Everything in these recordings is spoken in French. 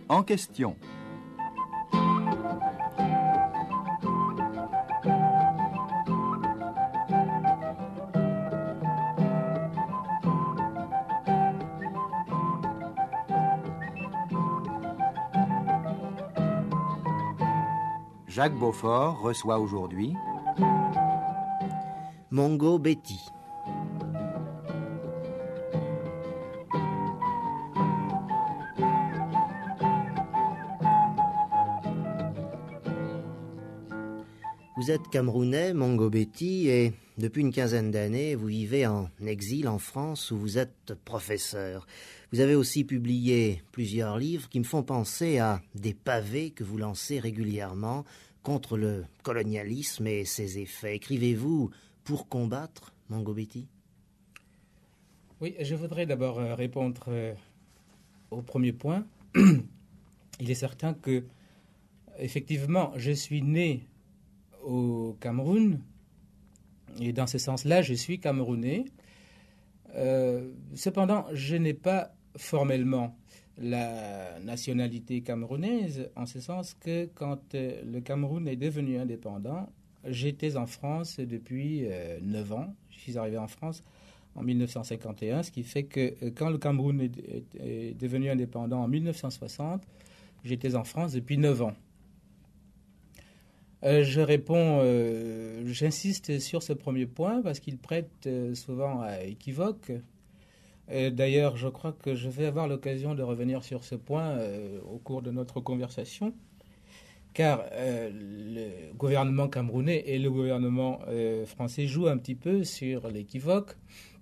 En question. Jacques Beaufort reçoit aujourd'hui Mongo Betty. Vous êtes Camerounais, Mongo Betty, et depuis une quinzaine d'années, vous vivez en exil en France où vous êtes professeur. Vous avez aussi publié plusieurs livres qui me font penser à des pavés que vous lancez régulièrement contre le colonialisme et ses effets. Écrivez-vous pour combattre, Mongo Betty? Oui, je voudrais d'abord répondre au premier point. Il est certain que, effectivement, je suis né au Cameroun, et dans ce sens-là, je suis camerounais. Cependant, je n'ai pas formellement la nationalité camerounaise, en ce sens que quand le Cameroun est devenu indépendant, j'étais en France depuis 9 ans. Je suis arrivé en France en 1951, ce qui fait que quand le Cameroun est devenu indépendant en 1960, j'étais en France depuis 9 ans. Je réponds, j'insiste sur ce premier point parce qu'il prête souvent à équivoque. D'ailleurs, je crois que je vais avoir l'occasion de revenir sur ce point au cours de notre conversation, car le gouvernement camerounais et le gouvernement français jouent un petit peu sur l'équivoque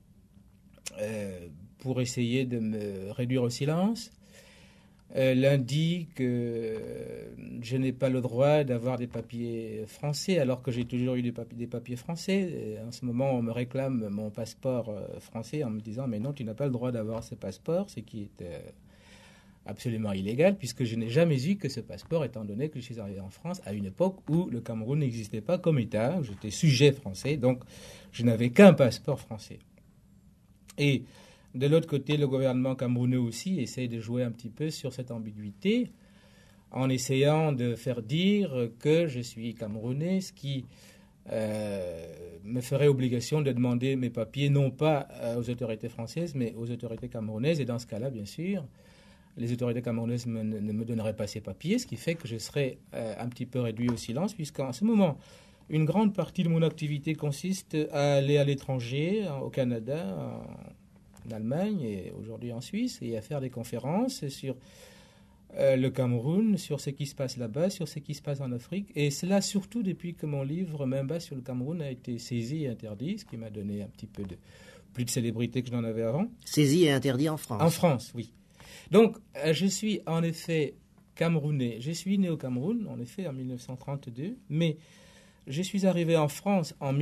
pour essayer de me réduire au silence. L'un dit que je n'ai pas le droit d'avoir des papiers français alors que j'ai toujours eu des papiers français. Et en ce moment, on me réclame mon passeport français en me disant « Mais non, tu n'as pas le droit d'avoir ce passeport », ce qui est absolument illégal puisque je n'ai jamais eu que ce passeport étant donné que je suis arrivé en France à une époque où le Cameroun n'existait pas comme État. J'étais sujet français, donc je n'avais qu'un passeport français. Et de l'autre côté, le gouvernement camerounais aussi essaye de jouer un petit peu sur cette ambiguïté en essayant de faire dire que je suis camerounais, ce qui me ferait obligation de demander mes papiers non pas aux autorités françaises, mais aux autorités camerounaises. Et dans ce cas-là, bien sûr, les autorités camerounaises ne me donneraient pas ces papiers, ce qui fait que je serais un petit peu réduit au silence, puisqu'en ce moment, une grande partie de mon activité consiste à aller à l'étranger, au Canada, en Allemagne et aujourd'hui en Suisse, et à faire des conférences sur le Cameroun, sur ce qui se passe là-bas, sur ce qui se passe en Afrique. Et cela surtout depuis que mon livre Memba sur le Cameroun a été saisi et interdit, ce qui m'a donné un petit peu plus de célébrité que je n'en avais avant. Saisi et interdit en France. En France, oui. Donc, je suis en effet camerounais. Je suis né au Cameroun, en effet, en 1932, mais je suis arrivé en France en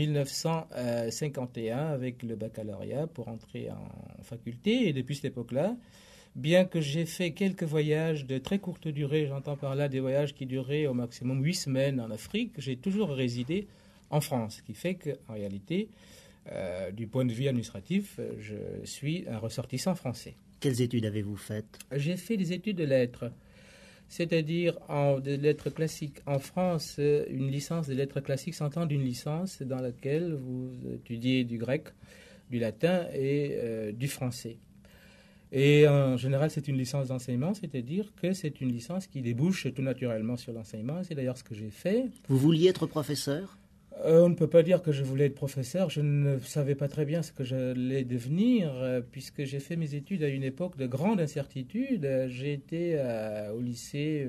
1951 avec le baccalauréat pour entrer en faculté. Et depuis cette époque-là, bien que j'ai fait quelques voyages de très courte durée, j'entends par là des voyages qui duraient au maximum 8 semaines en Afrique, j'ai toujours résidé en France. Ce qui fait qu'en réalité, du point de vue administratif, je suis un ressortissant français. Quelles études avez-vous faites? J'ai fait des études de lettres. C'est-à-dire des lettres classiques. En France, une licence de lettres classiques s'entend d'une licence dans laquelle vous étudiez du grec, du latin et du français. Et en général, c'est une licence d'enseignement, c'est-à-dire que c'est une licence qui débouche tout naturellement sur l'enseignement. C'est d'ailleurs ce que j'ai fait. Vous vouliez être professeur? On ne peut pas dire que je voulais être professeur. Je ne savais pas très bien ce que j'allais devenir, puisque j'ai fait mes études à une époque de grande incertitude. J'ai été au lycée,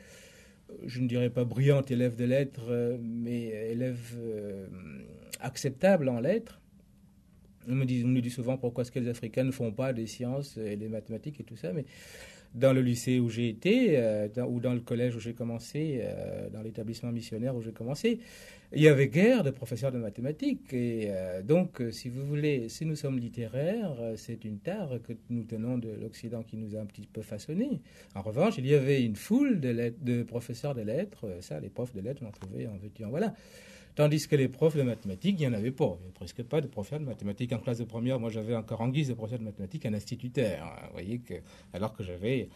je ne dirais pas brillante élève de lettres, mais élève acceptable en lettres. On me dit souvent pourquoi est-ce que les Africains ne font pas des sciences et des mathématiques et tout ça, mais dans le lycée où j'ai été, ou dans le collège où j'ai commencé, dans l'établissement missionnaire où j'ai commencé, il y avait guère de professeurs de mathématiques. Et donc, si vous voulez, si nous sommes littéraires, c'est une tare que nous tenons de l'Occident qui nous a un petit peu façonnés. En revanche, il y avait une foule de professeurs de lettres. Ça, les profs de lettres, on en trouvait en veux-tu, en voilà. Tandis que les profs de mathématiques, il n'y en avait pas. Il n'y avait presque pas de professeurs de mathématiques. En classe de première, moi, j'avais encore en guise de professeur de mathématiques un instituteur. Vous voyez que, alors que j'avais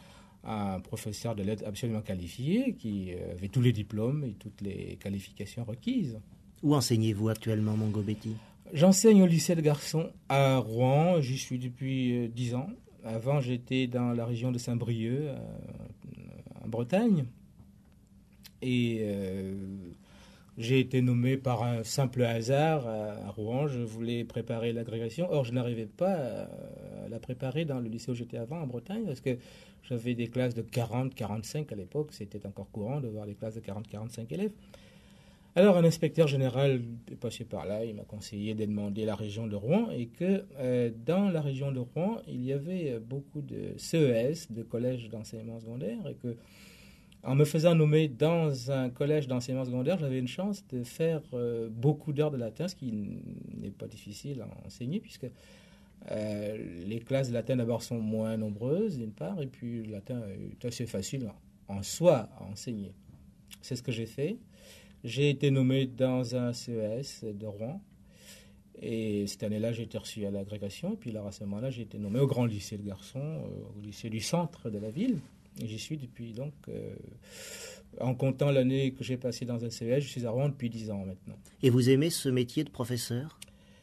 un professeur de lettres absolument qualifié, qui avait tous les diplômes et toutes les qualifications requises. Où enseignez-vous actuellement, Mongo Betty? J'enseigne au lycée de garçons à Rouen, j'y suis depuis 10 ans. Avant, j'étais dans la région de Saint-Brieuc, en Bretagne. Et j'ai été nommé par un simple hasard à Rouen. Je voulais préparer l'agrégation. Or, je n'arrivais pas à la préparer dans le lycée où j'étais avant, en Bretagne, parce que j'avais des classes de 40, 45 à l'époque. C'était encore courant de voir des classes de 40, 45 élèves. Alors, un inspecteur général est passé par là. Il m'a conseillé de demander la région de Rouen et que dans la région de Rouen, il y avait beaucoup de CES, de collèges d'enseignement secondaire, et que en me faisant nommer dans un collège d'enseignement secondaire, j'avais une chance de faire beaucoup d'heures de latin, ce qui n'est pas difficile à enseigner, puisque les classes de latin d'abord sont moins nombreuses, d'une part, et puis le latin est assez facile en soi à enseigner. C'est ce que j'ai fait. J'ai été nommé dans un CES de Rouen, et cette année-là, j'ai été reçu à l'agrégation, et puis là, à ce moment-là, j'ai été nommé au grand lycée de garçons, au lycée du centre de la ville. Et j'y suis depuis donc, en comptant l'année que j'ai passée dans un CES, je suis à Rouen depuis 10 ans maintenant. Et vous aimez ce métier de professeur?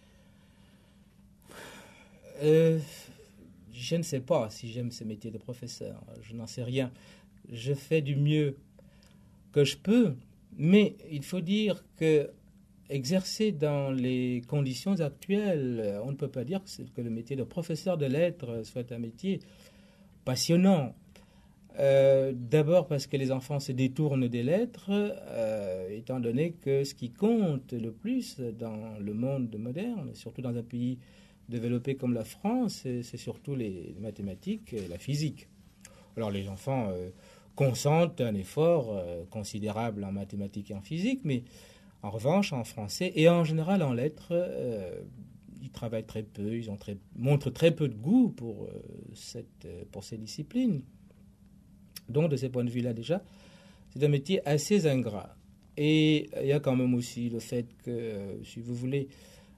Je ne sais pas si j'aime ce métier de professeur. Je n'en sais rien. Je fais du mieux que je peux, mais il faut dire que exercer dans les conditions actuelles, on ne peut pas dire que le métier de professeur de lettres soit un métier passionnant. D'abord parce que les enfants se détournent des lettres, étant donné que ce qui compte le plus dans le monde moderne, surtout dans un pays développé comme la France, c'est surtout les mathématiques et la physique. Alors les enfants consentent un effort considérable en mathématiques et en physique, mais en revanche en français et en général en lettres, ils travaillent très peu, ils montrent très peu de goût pour ces disciplines. Donc, de ce point de vue-là, déjà, c'est un métier assez ingrat. Et il y a quand même aussi le fait que, si vous voulez,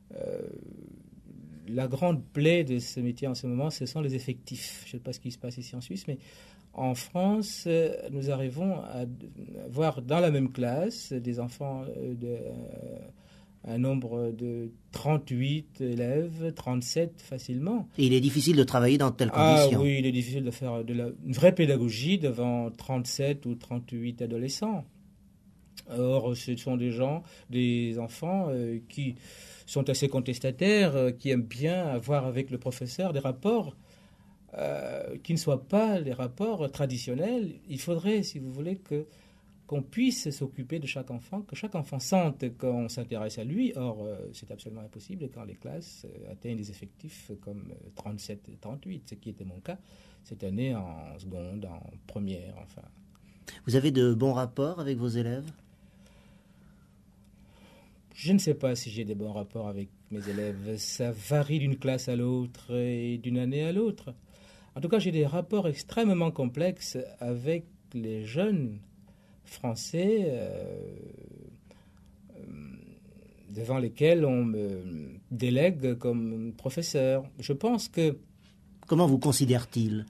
la grande plaie de ce métier en ce moment, ce sont les effectifs. Je ne sais pas ce qui se passe ici en Suisse, mais en France, nous arrivons à voir dans la même classe des enfants un nombre de 38 élèves, 37 facilement. Et il est difficile de travailler dans de telles conditions. Ah oui, il est difficile de faire une vraie pédagogie devant 37 ou 38 adolescents. Or, ce sont des enfants qui sont assez contestataires, qui aiment bien avoir avec le professeur des rapports qui ne soient pas les rapports traditionnels. Il faudrait, si vous voulez, qu'on puisse s'occuper de chaque enfant, que chaque enfant sente qu'on s'intéresse à lui. Or, c'est absolument impossible quand les classes atteignent des effectifs comme 37 et 38, ce qui était mon cas cette année en seconde, en première, enfin. Vous avez de bons rapports avec vos élèves? Je ne sais pas si j'ai des bons rapports avec mes élèves. Ça varie d'une classe à l'autre et d'une année à l'autre. En tout cas, j'ai des rapports extrêmement complexes avec les jeunes français devant lesquels on me délègue comme professeur. Je pense que... Comment vous considère-t-il?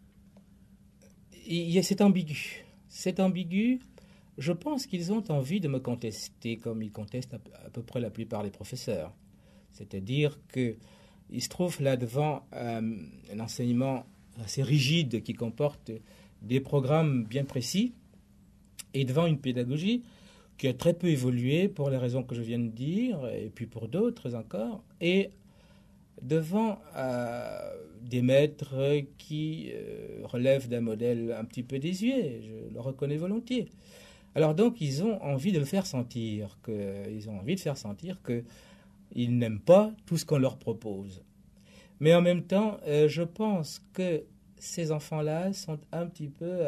C'est ambigu. C'est ambigu. Je pense qu'ils ont envie de me contester comme ils contestent à peu près la plupart des professeurs. C'est-à-dire qu'ils se trouvent là devant un enseignement assez rigide qui comporte des programmes bien précis et devant une pédagogie qui a très peu évolué pour les raisons que je viens de dire et puis pour d'autres encore, et devant des maîtres qui relèvent d'un modèle un petit peu désuet, je le reconnais volontiers. Alors donc ils ont envie de le faire sentir, qu'ils n'aiment pas tout ce qu'on leur propose. Mais en même temps, je pense que ces enfants-là sont un petit peu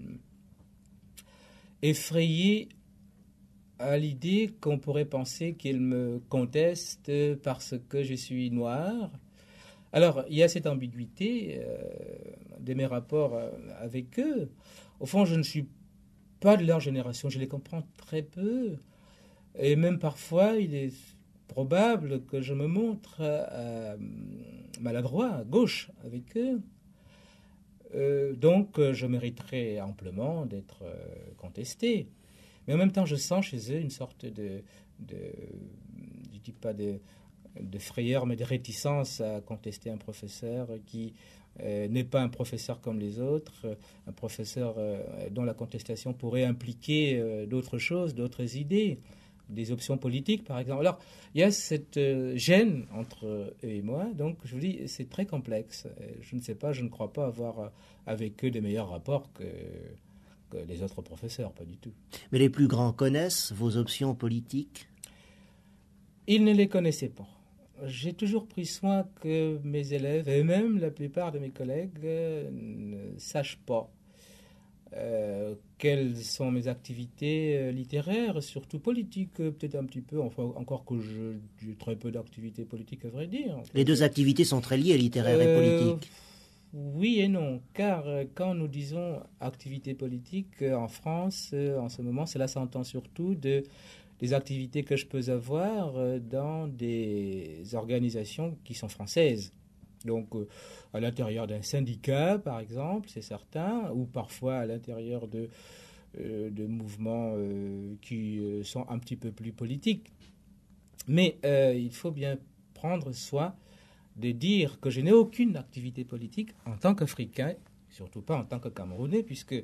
effrayés à l'idée qu'on pourrait penser qu'ils me contestent parce que je suis noir. Alors, il y a cette ambiguïté de mes rapports avec eux. Au fond, je ne suis pas de leur génération, je les comprends très peu. Et même parfois, il est probable que je me montre maladroit, à gauche avec eux. Donc, je mériterais amplement d'être contesté. Mais en même temps, je sens chez eux une sorte je dis pas de frayeur, mais de réticence à contester un professeur qui n'est pas un professeur comme les autres, un professeur dont la contestation pourrait impliquer d'autres choses, d'autres idées, des options politiques, par exemple. Alors, il y a cette gêne entre eux et moi, donc je vous dis, c'est très complexe. Je ne sais pas, je ne crois pas avoir avec eux des meilleurs rapports que les autres professeurs, pas du tout. Mais les plus grands connaissent vos options politiques? Ils ne les connaissaient pas. J'ai toujours pris soin que mes élèves, et même la plupart de mes collègues, ne sachent pas quelles sont mes activités littéraires, surtout politiques, peut-être un petit peu, enfin, encore que j'ai très peu d'activités politiques à vrai dire. Les deux activités sont très liées, littéraire et politique. Oui et non, car quand nous disons activité politique en France, en ce moment, cela s'entend surtout des activités que je peux avoir dans des organisations qui sont françaises. Donc, à l'intérieur d'un syndicat, par exemple, c'est certain, ou parfois à l'intérieur de mouvements qui sont un petit peu plus politiques. Mais il faut bien prendre soin de dire que je n'ai aucune activité politique en tant qu'Africain, surtout pas en tant que Camerounais, puisque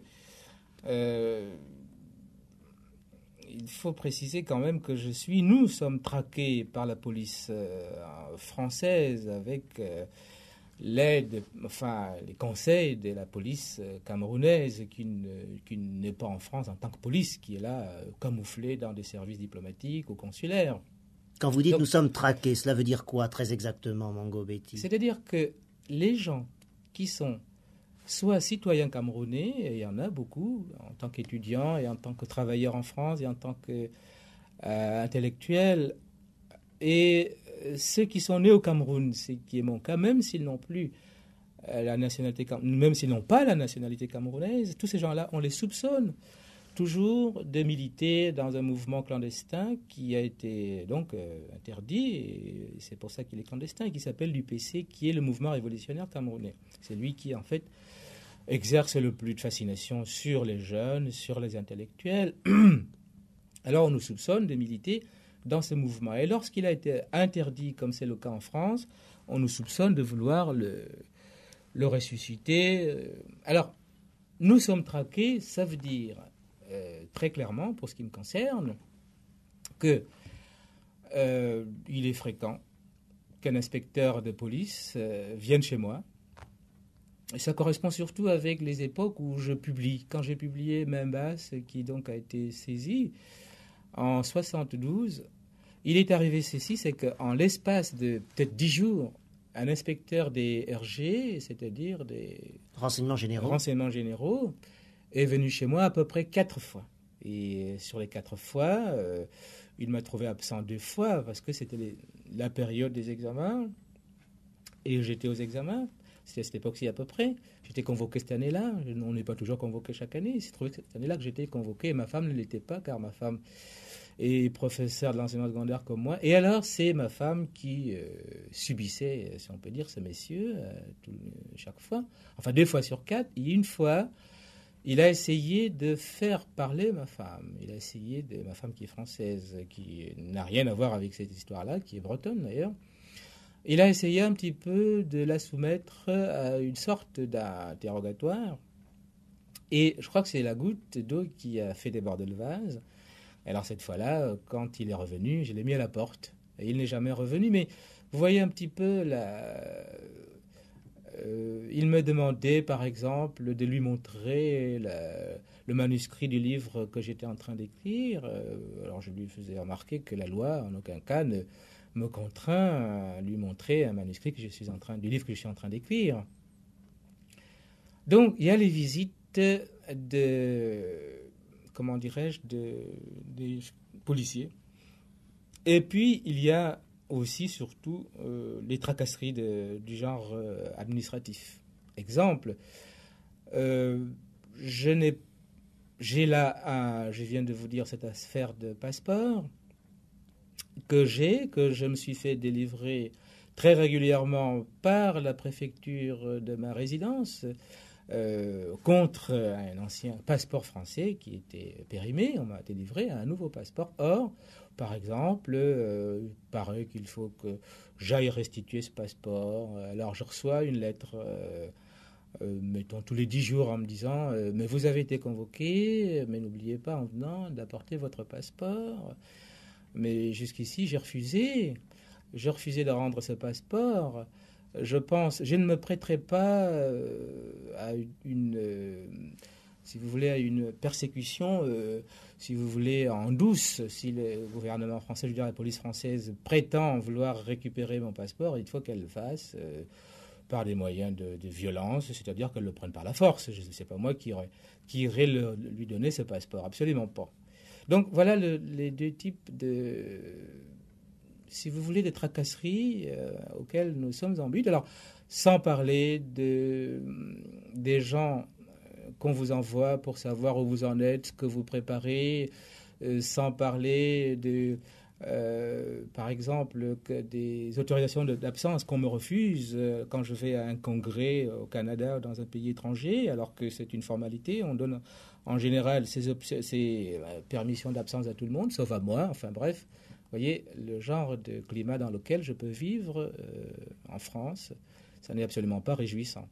il faut préciser quand même que nous sommes traqués par la police française avec l'aide, enfin les conseils de la police camerounaise qui n'est pas en France en tant que police, qui est là camouflée dans des services diplomatiques ou consulaires. Quand vous dites nous sommes traqués, cela veut dire quoi très exactement, Mongo Betty? C'est-à-dire que les gens qui sont soit citoyens camerounais, et il y en a beaucoup, en tant qu'étudiants et en tant que travailleurs en France et en tant qu'intellectuels, et ceux qui sont nés au Cameroun, ce qui est mon cas, même s'ils n'ont plus la nationalité, même s'ils n'ont pas la nationalité camerounaise, tous ces gens-là, on les soupçonne toujours de militer dans un mouvement clandestin qui a été donc interdit, et c'est pour ça qu'il est clandestin, et qui s'appelle l'UPC, qui est le mouvement révolutionnaire camerounais. C'est lui qui, en fait, exerce le plus de fascination sur les jeunes, sur les intellectuels. Alors on nous soupçonne de militer dans ce mouvement. Et lorsqu'il a été interdit, comme c'est le cas en France, on nous soupçonne de vouloir le ressusciter. Alors, nous sommes traqués, ça veut dire très clairement, pour ce qui me concerne, que il est fréquent qu'un inspecteur de police vienne chez moi. Et ça correspond surtout avec les époques où je publie. Quand j'ai publié Main Basse, qui donc a été saisi en 72, il est arrivé ceci, c'est qu'en l'espace de peut-être 10 jours, un inspecteur des RG, c'est-à-dire des renseignements généraux, est venu chez moi à peu près 4 fois. Et sur les 4 fois, il m'a trouvé absent 2 fois parce que c'était la période des examens. Et j'étais aux examens. C'était à cette époque-ci à peu près. J'étais convoqué cette année-là. On n'est pas toujours convoqué chaque année. Il s'est trouvé que cette année-là que j'étais convoqué. Et ma femme ne l'était pas, car ma femme est professeure de l'enseignement secondaire comme moi. Et alors, c'est ma femme qui subissait, si on peut dire, ces messieurs chaque fois. Enfin, 2 fois sur 4. Et une fois, il a essayé de faire parler ma femme. Il a essayé ma femme qui est française, qui n'a rien à voir avec cette histoire-là, qui est bretonne d'ailleurs. Il a essayé un petit peu de la soumettre à une sorte d'interrogatoire. Et je crois que c'est la goutte d'eau qui a fait déborder le vase. Alors cette fois-là, quand il est revenu, je l'ai mis à la porte. Et il n'est jamais revenu. Mais vous voyez un petit peu il me demandait, par exemple, de lui montrer le manuscrit du livre que j'étais en train d'écrire. Alors je lui faisais remarquer que la loi, en aucun cas, ne me contraint à lui montrer un manuscrit du livre que je suis en train d'écrire. Donc, il y a les visites comment dirais-je, des policiers. Et puis, il y a aussi, surtout, les tracasseries du genre administratif. Exemple, je viens de vous dire cette affaire de passeport, que je me suis fait délivrer très régulièrement par la préfecture de ma résidence, contre un ancien passeport français qui était périmé. On m'a délivré un nouveau passeport. Or, par exemple, il paraît qu'il faut que j'aille restituer ce passeport. Alors, je reçois une lettre, mettons, tous les 10 jours en me disant « Mais vous avez été convoqué, mais n'oubliez pas en venant d'apporter votre passeport. » Mais jusqu'ici, j'ai refusé. J'ai refusé de rendre ce passeport. Je ne me prêterai pas à si vous voulez, à une persécution, si vous voulez, en douce. Si le gouvernement français, je veux dire la police française, prétend vouloir récupérer mon passeport, il faut qu'elle le fasse par des moyens de violence, c'est-à-dire qu'elle le prenne par la force. Ce n'est pas moi qui irai lui donner ce passeport, absolument pas. Donc voilà les deux types si vous voulez, des tracasseries auxquelles nous sommes en but. Alors, sans parler des gens qu'on vous envoie pour savoir où vous en êtes, ce que vous préparez, sans parler par exemple, des autorisations d'absence qu'on me refuse quand je vais à un congrès au Canada ou dans un pays étranger, alors que c'est une formalité. On donne en général ces permissions d'absence à tout le monde, sauf à moi. Enfin bref. Vous voyez, le genre de climat dans lequel je peux vivre en France, ça n'est absolument pas réjouissant.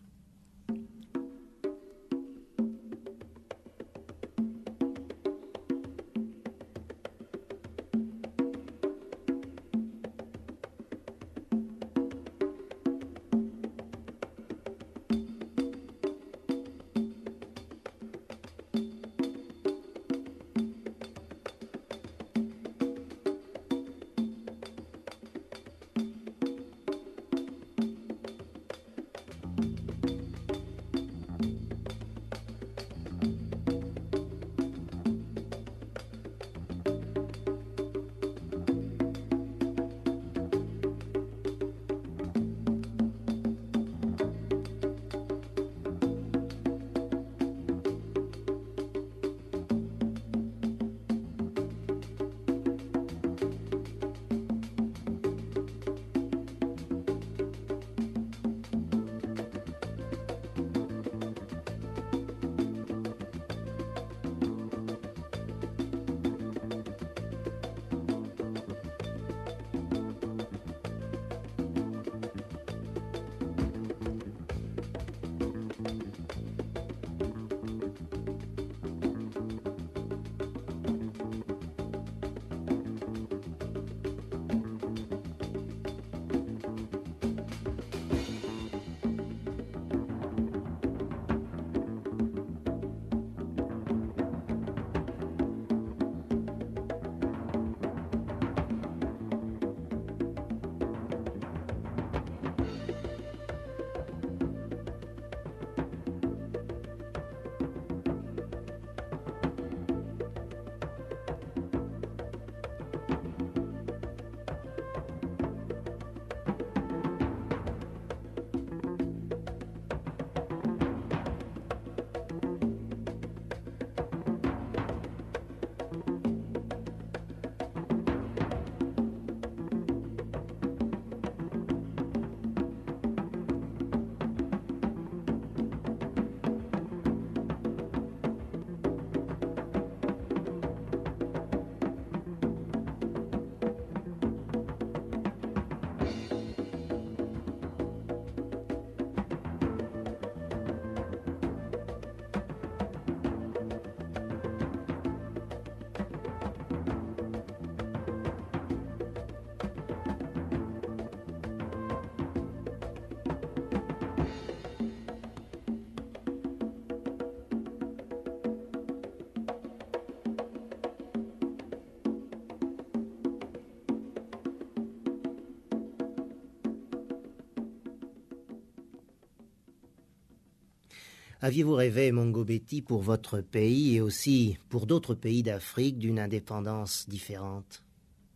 Aviez-vous rêvé, Mongo Betty, pour votre pays et aussi pour d'autres pays d'Afrique d'une indépendance différente?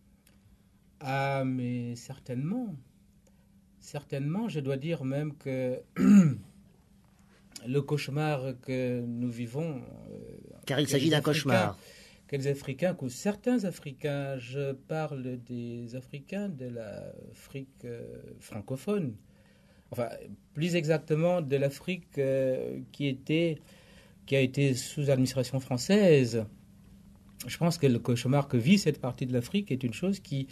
Ah, mais certainement. Certainement, je dois dire même que le cauchemar que nous vivons... Car il s'agit d'un cauchemar. Que les Africains, que certains Africains, je parle des Africains de l'Afrique francophone, enfin, plus exactement de l'Afrique qui a été sous administration française. Je pense que le cauchemar que vit cette partie de l'Afrique est une chose qui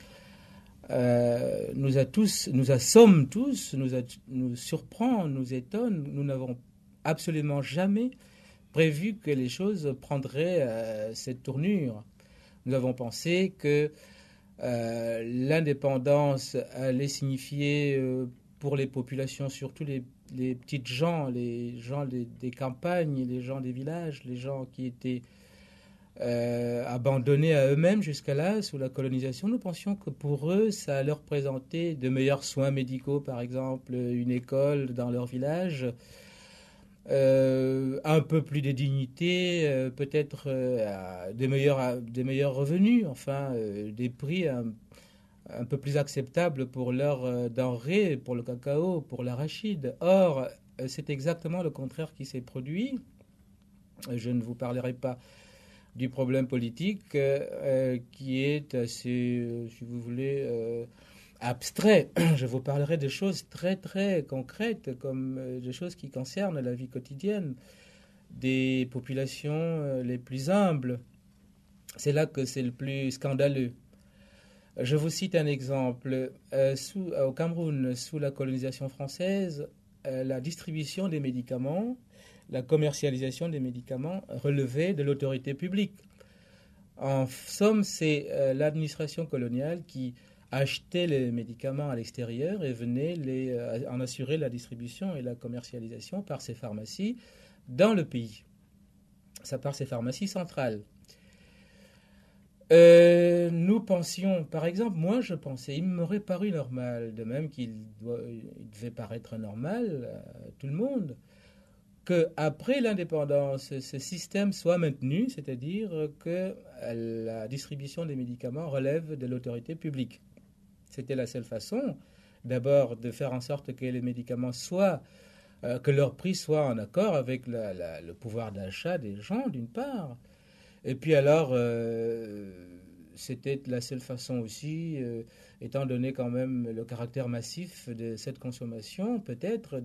nous assomme tous, nous surprend, nous étonne. Nous n'avons absolument jamais prévu que les choses prendraient cette tournure. Nous avons pensé que l'indépendance allait signifier pour les populations, surtout les petites gens, les gens des campagnes, les gens des villages, les gens qui étaient abandonnés à eux-mêmes jusqu'à là, sous la colonisation, nous pensions que pour eux, ça allait représenter de meilleurs soins médicaux, par exemple, une école dans leur village, un peu plus de dignité, peut-être des meilleurs revenus, enfin, des prix un peu plus acceptables pour leurs denrées, pour le cacao, pour l'arachide. Or, c'est exactement le contraire qui s'est produit. Je ne vous parlerai pas du problème politique qui est assez, si vous voulez, abstrait. Je vous parlerai de choses très très concrètes, comme des choses qui concernent la vie quotidienne des populations les plus humbles. C'est là que c'est le plus scandaleux. Je vous cite un exemple. Au Cameroun, sous la colonisation française, la distribution des médicaments, la commercialisation des médicaments relevait de l'autorité publique. En somme, c'est l'administration coloniale qui achetait les médicaments à l'extérieur et venait en assurer la distribution et la commercialisation par ses pharmacies dans le pays. Ça par ses pharmacies centrales. Nous pensions, par exemple, moi je pensais, il m'aurait paru normal, de même qu'il devait paraître normal à tout le monde, qu'après l'indépendance, ce système soit maintenu, c'est-à-dire que la distribution des médicaments relève de l'autorité publique. C'était la seule façon, d'abord, de faire en sorte que les médicaments que leur prix soit en accord avec le pouvoir d'achat des gens, d'une part. Et puis alors, c'était la seule façon aussi, étant donné quand même le caractère massif de cette consommation, peut-être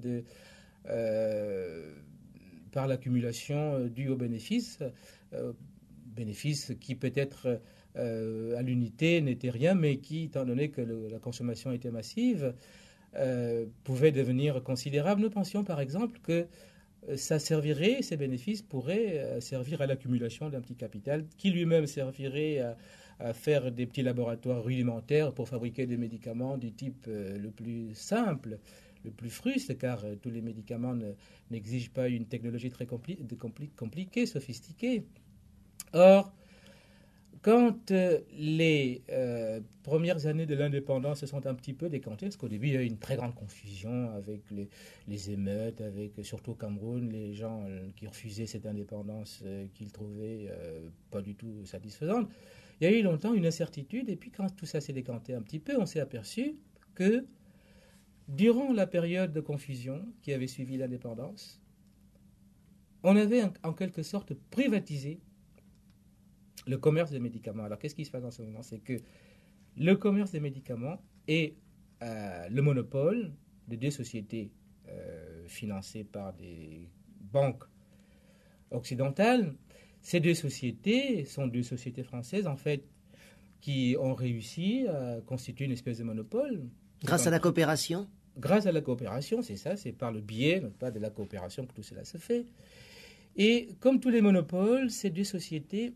par l'accumulation due aux bénéfices, bénéfices qui peut-être à l'unité n'étaient rien, mais qui, étant donné que la consommation était massive, pouvaient devenir considérables. Nous pensions par exemple que ces bénéfices pourraient servir à l'accumulation d'un petit capital qui lui-même servirait à faire des petits laboratoires rudimentaires pour fabriquer des médicaments du type le plus simple, le plus fruste, car tous les médicaments n'exigent pas une technologie très compliquée, sophistiquée. Or, quand les premières années de l'indépendance se sont un petit peu décantées, parce qu'au début il y a eu une très grande confusion avec les émeutes, avec surtout au Cameroun, les gens qui refusaient cette indépendance qu'ils trouvaient pas du tout satisfaisante, il y a eu longtemps une incertitude, et puis quand tout ça s'est décanté un petit peu, on s'est aperçu que durant la période de confusion qui avait suivi l'indépendance, on avait en quelque sorte privatisé le commerce des médicaments. Alors, qu'est-ce qui se passe en ce moment? C'est que le commerce des médicaments est le monopole de deux sociétés financées par des banques occidentales. Ces deux sociétés sont deux sociétés françaises, en fait, qui ont réussi à constituer une espèce de monopole. Grâce à la coopération? Grâce à la coopération, c'est ça, c'est par le biais, pas de la coopération que tout cela se fait. Et comme tous les monopoles, ces deux sociétés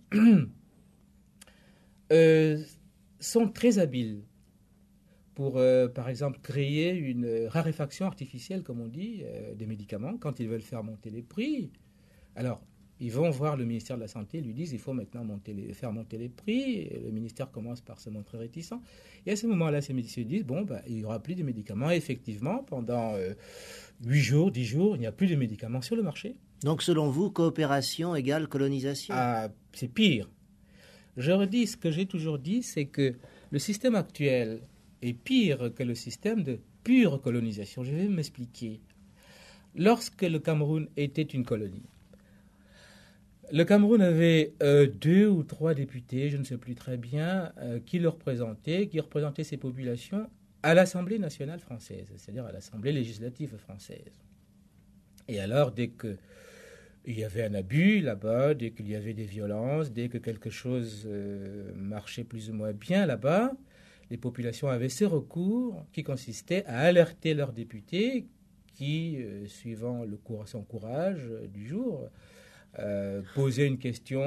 sont très habiles pour, par exemple, créer une raréfaction artificielle, comme on dit, des médicaments, quand ils veulent faire monter les prix. Alors, ils vont voir le ministère de la Santé, lui disent il faut maintenant faire monter les prix. Et le ministère commence par se montrer réticent. Et à ce moment-là, ces médecins disent bon, il n'y aura plus de médicaments. Et effectivement, pendant 8 jours, 10 jours, il n'y a plus de médicaments sur le marché. Donc, selon vous, coopération égale colonisation? Ah, c'est pire. Je redis ce que j'ai toujours dit, c'est que le système actuel est pire que le système de pure colonisation. Je vais m'expliquer. Lorsque le Cameroun était une colonie, le Cameroun avait 2 ou 3 députés, je ne sais plus très bien, qui représentaient ces populations à l'Assemblée nationale française, c'est-à-dire à l'Assemblée législative française. Et alors, dès qu'il y avait un abus là-bas, dès qu'il y avait des violences, dès que quelque chose marchait plus ou moins bien là-bas, les populations avaient ce recours qui consistait à alerter leurs députés qui, suivant son courage du jour, posaient une question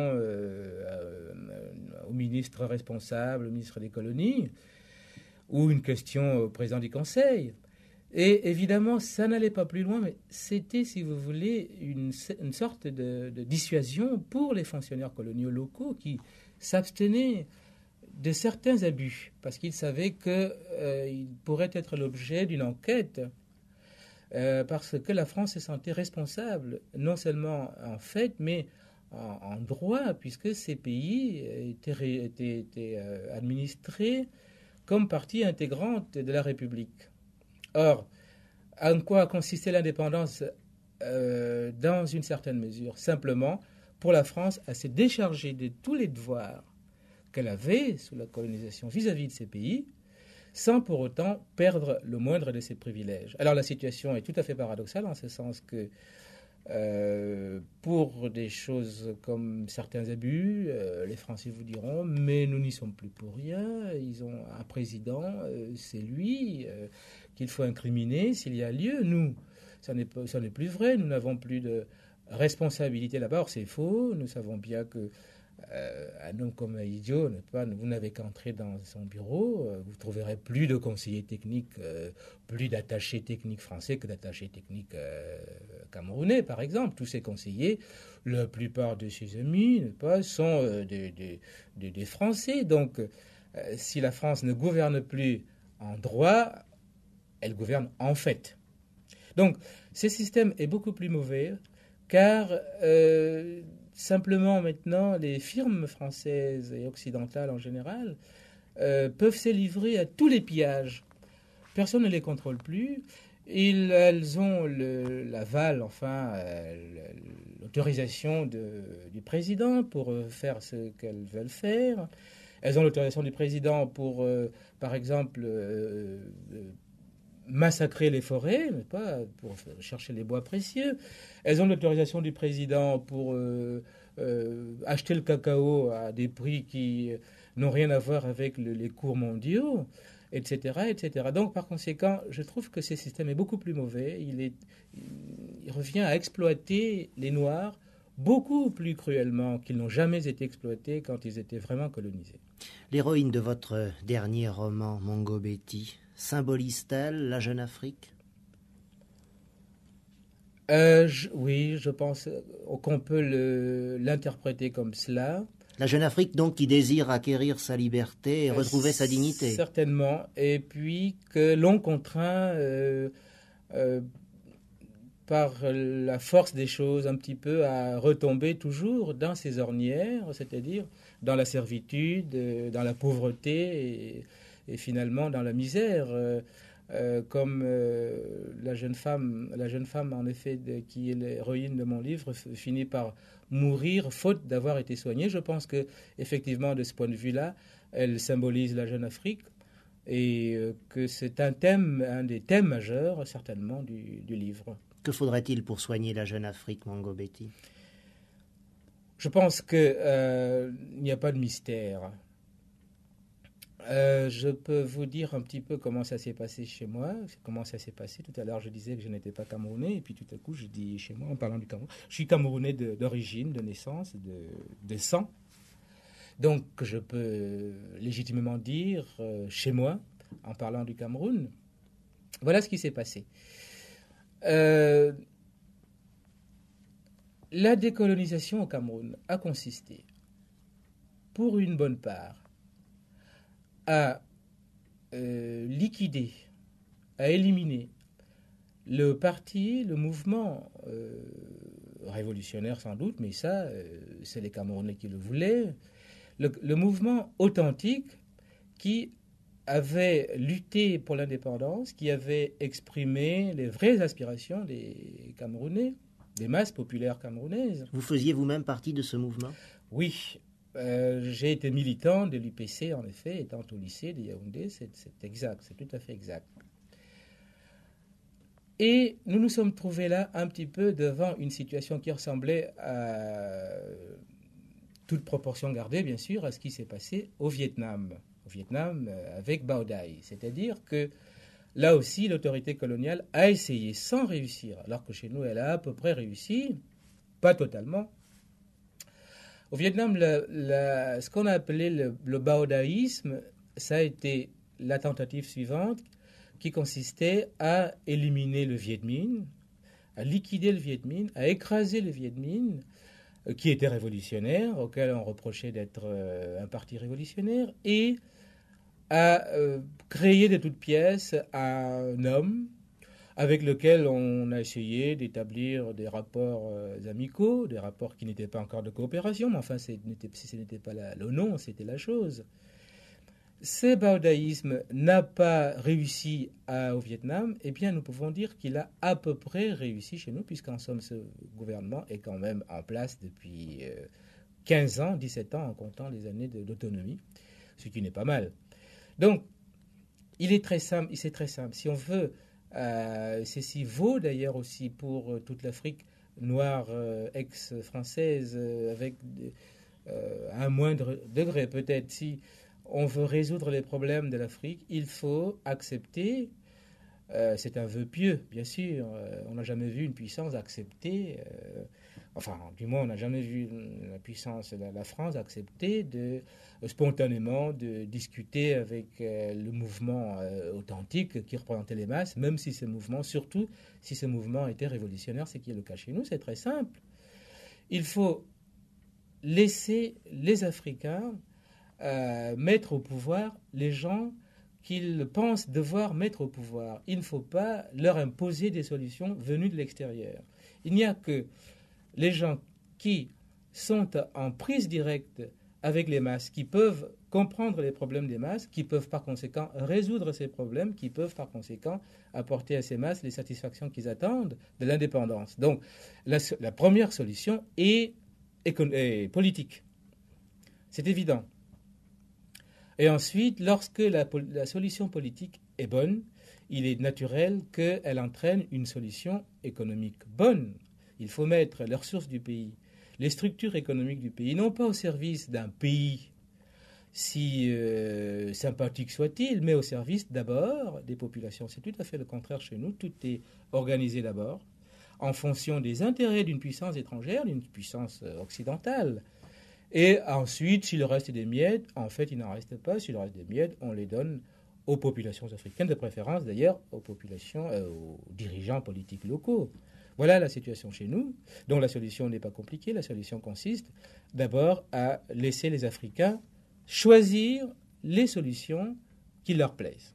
au ministre responsable, au ministre des colonies, ou une question au président du Conseil. Et évidemment, ça n'allait pas plus loin, mais c'était, si vous voulez, une sorte de dissuasion pour les fonctionnaires coloniaux locaux qui s'abstenaient de certains abus, parce qu'ils savaient qu'ils pourraient être l'objet d'une enquête, parce que la France se sentait responsable, non seulement en fait, mais en droit, puisque ces pays étaient administrés comme partie intégrante de la République. Or, en quoi consistait l'indépendance dans une certaine mesure? Simplement, pour la France, à se décharger de tous les devoirs qu'elle avait sous la colonisation vis-à-vis de ces pays, sans pour autant perdre le moindre de ses privilèges. Alors la situation est tout à fait paradoxale en ce sens que pour des choses comme certains abus, les Français vous diront « mais nous n'y sommes plus pour rien, ils ont un président, c'est lui qu'il faut incriminer s'il y a lieu. Nous, ça n'est plus vrai, nous n'avons plus de responsabilité là-bas. Or c'est faux, nous savons bien que un homme comme un idiot, vous n'avez qu'à entrer dans son bureau, vous ne trouverez plus de conseillers techniques, plus d'attachés techniques français que d'attachés techniques camerounais, par exemple. Tous ces conseillers, la plupart de ses amis, sont des Français. Donc, si la France ne gouverne plus en droit, elle gouverne en fait. Donc, ce système est beaucoup plus mauvais, car simplement maintenant, les firmes françaises et occidentales en général peuvent se livrer à tous les pillages. Personne ne les contrôle plus. Elles ont l'aval, l'autorisation du président pour faire ce qu'elles veulent faire. Elles ont l'autorisation du président pour, par exemple, massacrer les forêts, pour chercher les bois précieux. Elles ont l'autorisation du président pour acheter le cacao à des prix qui n'ont rien à voir avec les cours mondiaux, etc., etc. Donc, par conséquent, je trouve que ce système est beaucoup plus mauvais. Il revient à exploiter les Noirs beaucoup plus cruellement qu'ils n'ont jamais été exploités quand ils étaient vraiment colonisés. L'héroïne de votre dernier roman, Mongo Betty, symbolise-t-elle la jeune Afrique ? Oui, je pense qu'on peut l'interpréter comme cela. La jeune Afrique, donc, qui désire acquérir sa liberté et retrouver sa dignité. Certainement. Et puis que l'on contraint par la force des choses un petit peu à retomber toujours dans ses ornières, c'est-à-dire dans la servitude, dans la pauvreté et finalement dans la misère. Comme la jeune femme en effet qui est l'héroïne de mon livre finit par mourir faute d'avoir été soignée. Je pense que effectivement de ce point de vue-là, elle symbolise la jeune Afrique et que c'est un des thèmes majeurs certainement du livre. Que faudrait-il pour soigner la jeune Afrique, Mongo Betty ? Je pense qu'il n'y a pas de mystère. Je peux vous dire un petit peu comment ça s'est passé chez moi, comment ça s'est passé. Tout à l'heure, je disais que je n'étais pas camerounais, et puis tout à coup, je dis chez moi, en parlant du Cameroun. Je suis camerounais d'origine, de naissance, de sang. Donc, je peux légitimement dire chez moi, en parlant du Cameroun. Voilà ce qui s'est passé. La décolonisation au Cameroun a consisté, pour une bonne part, à liquider, à éliminer le parti, le mouvement révolutionnaire sans doute, mais ça, c'est les Camerounais qui le voulaient, le mouvement authentique qui avait lutté pour l'indépendance, qui avait exprimé les vraies aspirations des Camerounais, des masses populaires camerounaises. Vous faisiez vous-même partie de ce mouvement ? Oui. J'ai été militant de l'UPC, en effet, étant au lycée de Yaoundé, c'est exact, c'est tout à fait exact. Et nous nous sommes trouvés là un petit peu devant une situation qui ressemblait à toute proportion gardée, bien sûr, à ce qui s'est passé au Vietnam. Au Vietnam, avec Bao Dai. C'est-à-dire que là aussi, l'autorité coloniale a essayé sans réussir, alors que chez nous, elle a à peu près réussi, pas totalement. Au Vietnam, ce qu'on a appelé le baodaïsme, ça a été la tentative suivante, qui consistait à éliminer le Viet Minh, à liquider le Viet Minh, à écraser le Viet Minh, qui était révolutionnaire, auquel on reprochait d'être un parti révolutionnaire, et à créer de toutes pièces un homme avec lequel on a essayé d'établir des rapports amicaux, des rapports qui n'étaient pas encore de coopération, mais enfin, si ce n'était pas le nom, c'était la chose. Ce baodaïsme n'a pas réussi au Vietnam, eh bien nous pouvons dire qu'il a à peu près réussi chez nous, puisqu'en somme ce gouvernement est quand même en place depuis 15 ans, 17 ans en comptant les années d'autonomie, ce qui n'est pas mal. Donc, il est très simple, c'est très simple. Si on veut, ceci vaut d'ailleurs aussi pour toute l'Afrique noire ex-française, avec à un moindre degré peut-être, si on veut résoudre les problèmes de l'Afrique, il faut accepter, c'est un vœu pieux, bien sûr, on n'a jamais vu une puissance accepter, enfin, du moins, on n'a jamais vu la puissance, la France accepter spontanément de discuter avec le mouvement authentique qui représentait les masses, même si ce mouvement, surtout si ce mouvement était révolutionnaire, c'est qui est le cas chez nous, c'est très simple. Il faut laisser les Africains mettre au pouvoir les gens qu'ils pensent devoir mettre au pouvoir. Il ne faut pas leur imposer des solutions venues de l'extérieur. Il n'y a que les gens qui sont en prise directe avec les masses, qui peuvent comprendre les problèmes des masses, qui peuvent par conséquent résoudre ces problèmes, qui peuvent par conséquent apporter à ces masses les satisfactions qu'ils attendent de l'indépendance. Donc la première solution est politique. C'est évident. Et ensuite, lorsque la solution politique est bonne, il est naturel qu'elle entraîne une solution économique bonne. Il faut mettre les ressources du pays, les structures économiques du pays, non pas au service d'un pays, si sympathique soit-il, mais au service d'abord des populations. C'est tout à fait le contraire chez nous. Tout est organisé d'abord en fonction des intérêts d'une puissance étrangère, d'une puissance occidentale. Et ensuite, s'il reste des miettes, en fait, il n'en reste pas. S'il reste des miettes, on les donne aux populations africaines, de préférence d'ailleurs aux dirigeants politiques locaux. Voilà la situation chez nous. Donc la solution n'est pas compliquée. La solution consiste d'abord à laisser les Africains choisir les solutions qui leur plaisent.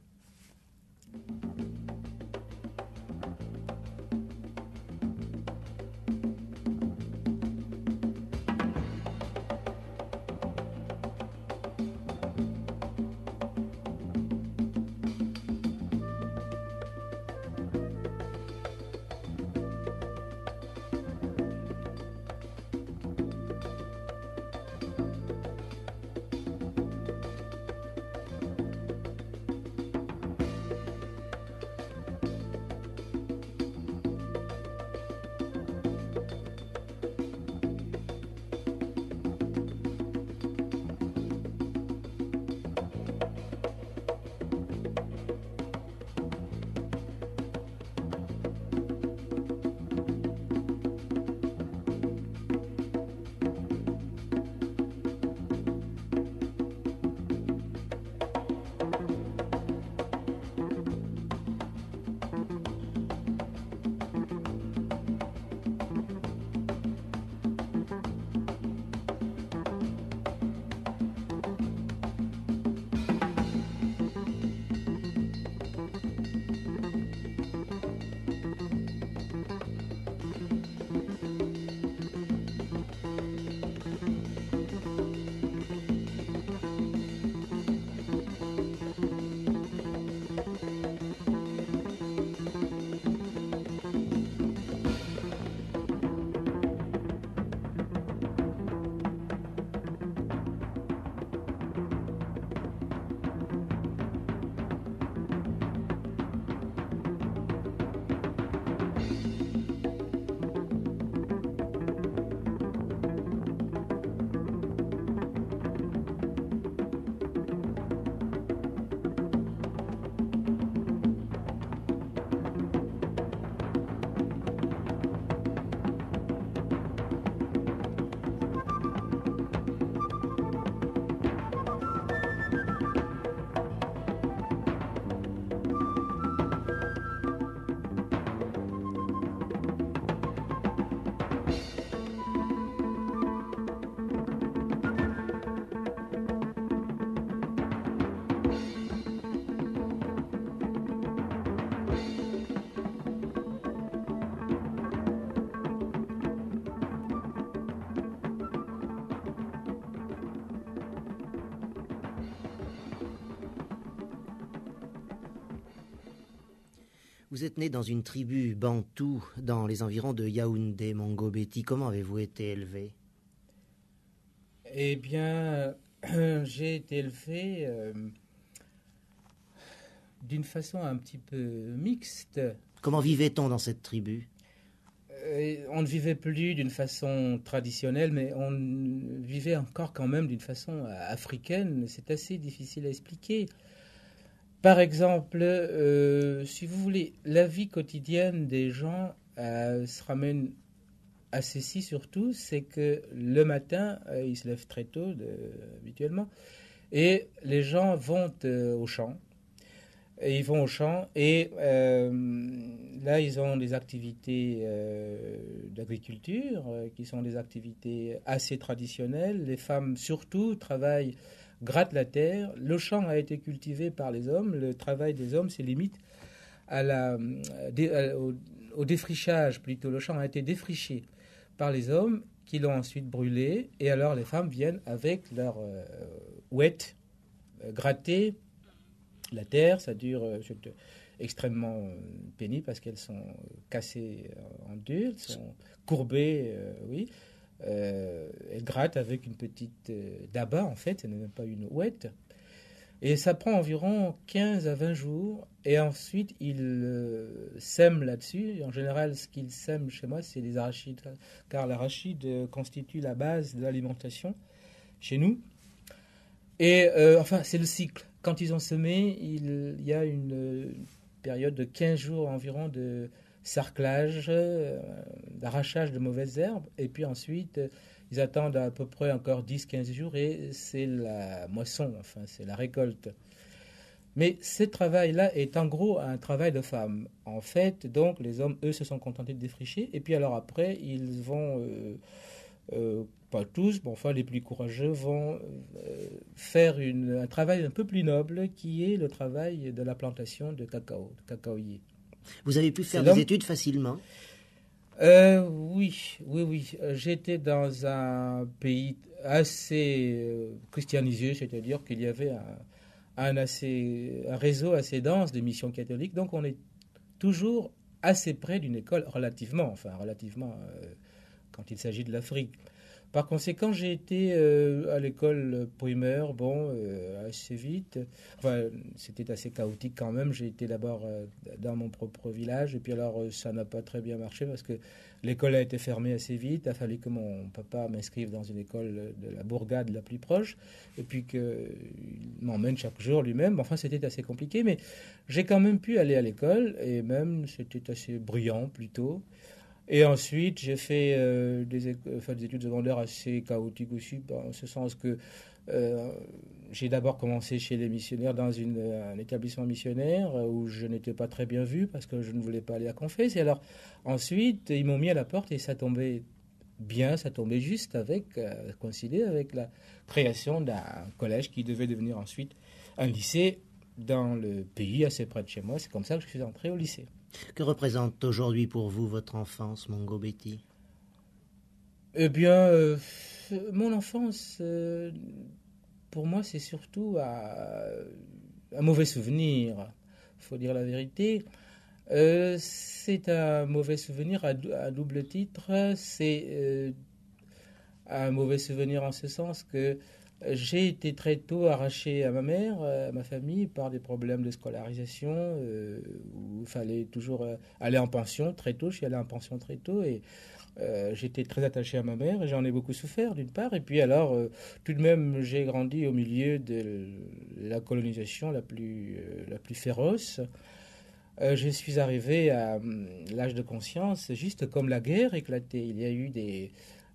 Vous êtes né dans une tribu bantoue dans les environs de Yaoundé, Mangobéti. Comment avez-vous été élevé? Eh bien, j'ai été élevé d'une façon un petit peu mixte. Comment vivait-on dans cette tribu? On ne vivait plus d'une façon traditionnelle, mais on vivait encore quand même d'une façon africaine. C'est assez difficile à expliquer. Par exemple, si vous voulez, la vie quotidienne des gens se ramène à ceci surtout, c'est que le matin, ils se lèvent très tôt habituellement, et les gens vont au champ. Et ils vont au champ et là, ils ont des activités d'agriculture qui sont des activités assez traditionnelles. Les femmes, surtout, travaillent, grattent la terre. Le champ a été cultivé par les hommes. Le travail des hommes, c'est limite au défrichage, plutôt. Le champ a été défriché par les hommes qui l'ont ensuite brûlé. Et alors, les femmes viennent avec leur houette gratter la terre. Ça dure extrêmement pénible parce qu'elles sont cassées en deux, elles sont courbées, oui. Elles grattent avec une petite daba, en fait, ce n'est même pas une houette. Et ça prend environ 15 à 20 jours. Et ensuite, ils sèment là-dessus. En général, ce qu'ils sèment chez moi, c'est des arachides, car l'arachide constitue la base de l'alimentation chez nous. Et enfin, c'est le cycle. Quand ils ont semé, il y a une période de 15 jours environ de sarclage, d'arrachage de mauvaises herbes. Et puis ensuite, ils attendent à peu près encore 10-15 jours et c'est la moisson, enfin, c'est la récolte. Mais ce travail-là est en gros un travail de femme. En fait, donc, les hommes, eux, se sont contentés de défricher. Et puis alors après, ils vont... pas tous, mais enfin les plus courageux vont faire un travail un peu plus noble qui est le travail de la plantation de cacao, de cacaoyer. Vous avez pu faire des études facilement? Oui. J'étais dans un pays assez christianisé, c'est-à-dire qu'il y avait un réseau assez dense de missions catholiques, donc on est toujours assez près d'une école relativement quand il s'agit de l'Afrique. Par conséquent, j'ai été à l'école primaire, assez vite. Enfin, c'était assez chaotique quand même. J'ai été d'abord dans mon propre village, et puis alors ça n'a pas très bien marché parce que l'école a été fermée assez vite. Il a fallu que mon papa m'inscrive dans une école de la bourgade la plus proche, et puis qu'il m'emmène chaque jour lui-même. Enfin, c'était assez compliqué, mais j'ai quand même pu aller à l'école, et même c'était assez brillant plutôt. Et ensuite, j'ai fait des études secondaires assez chaotiques aussi, en ce sens que j'ai d'abord commencé chez les missionnaires dans un établissement missionnaire où je n'étais pas très bien vu parce que je ne voulais pas aller à confesse. Et alors, ensuite, ils m'ont mis à la porte et ça tombait bien, ça tombait juste coïncider avec la création d'un collège qui devait devenir ensuite un lycée dans le pays assez près de chez moi. C'est comme ça que je suis entré au lycée. Que représente aujourd'hui pour vous votre enfance, Mangobéti? Eh bien, mon enfance, pour moi, c'est surtout un mauvais souvenir. Il faut dire la vérité. C'est un mauvais souvenir à double titre. C'est un mauvais souvenir en ce sens que j'ai été très tôt arraché à ma mère, à ma famille, par des problèmes de scolarisation, où il fallait toujours aller en pension très tôt. Je suis allé en pension très tôt et j'étais très attaché à ma mère et j'en ai beaucoup souffert d'une part. Et puis alors, tout de même, j'ai grandi au milieu de la colonisation la plus féroce. Je suis arrivé à l'âge de conscience, juste comme la guerre éclatait. Il y a eu des